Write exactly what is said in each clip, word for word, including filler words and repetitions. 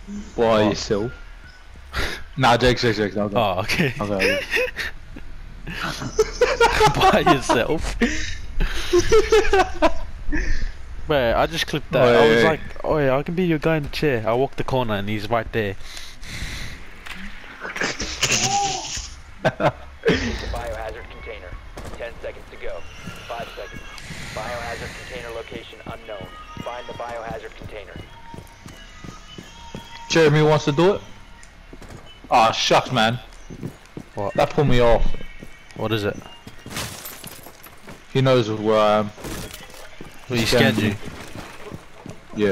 By yourself. Nah, Jake, Jake, Jake, no, no. Oh, okay. Okay. By yourself. Wait, I just clipped that. Oi, I was oi. like, oh yeah, I can be your guy in the chair. I walk the corner and he's right there. Biohazard container. Ten seconds to go. Five seconds. Biohazard container location unknown. Find the biohazard container. Jeremy wants to do it? Ah, oh, shucks, man. What? That pulled me off. What is it? He knows where I am. Well, he scanned you. Yeah.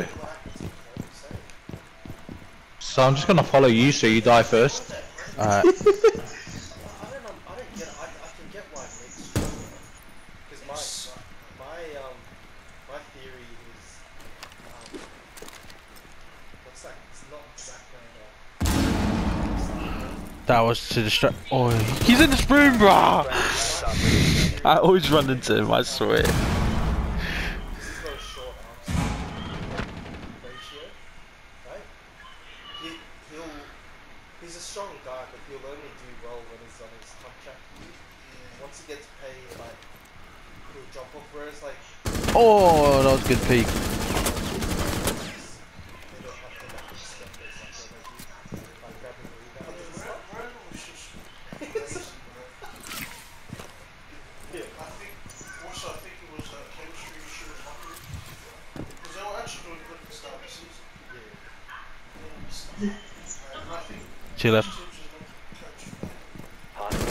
So I'm just gonna follow you so you die first. Alright. I don't know, I don't get it. I, I can get why it makes you. Because my, my, um, my theory is, um, what's that? It's not background. That was to distract. Oh, he's in this room, bro! I always run into him, I swear. This is very short arms ratio, right? He, he'll, he's a strong guy, but he'll only do well when he's on his contract. Once he gets paid, like, he'll drop off, whereas like, Oh, that was a good peek. they don't have to like extend it like they do by grabbing rebounds and stuff. I think, also I think it was uh, chemistry issue with Hungary. Because they were actually doing good at the start of the season. Yeah. And I think She left. teams are going to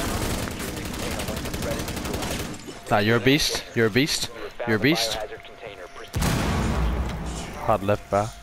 coach. Nah, you're a beast. You're a beast. You're a beast. Biohazard container. Hard left, bro.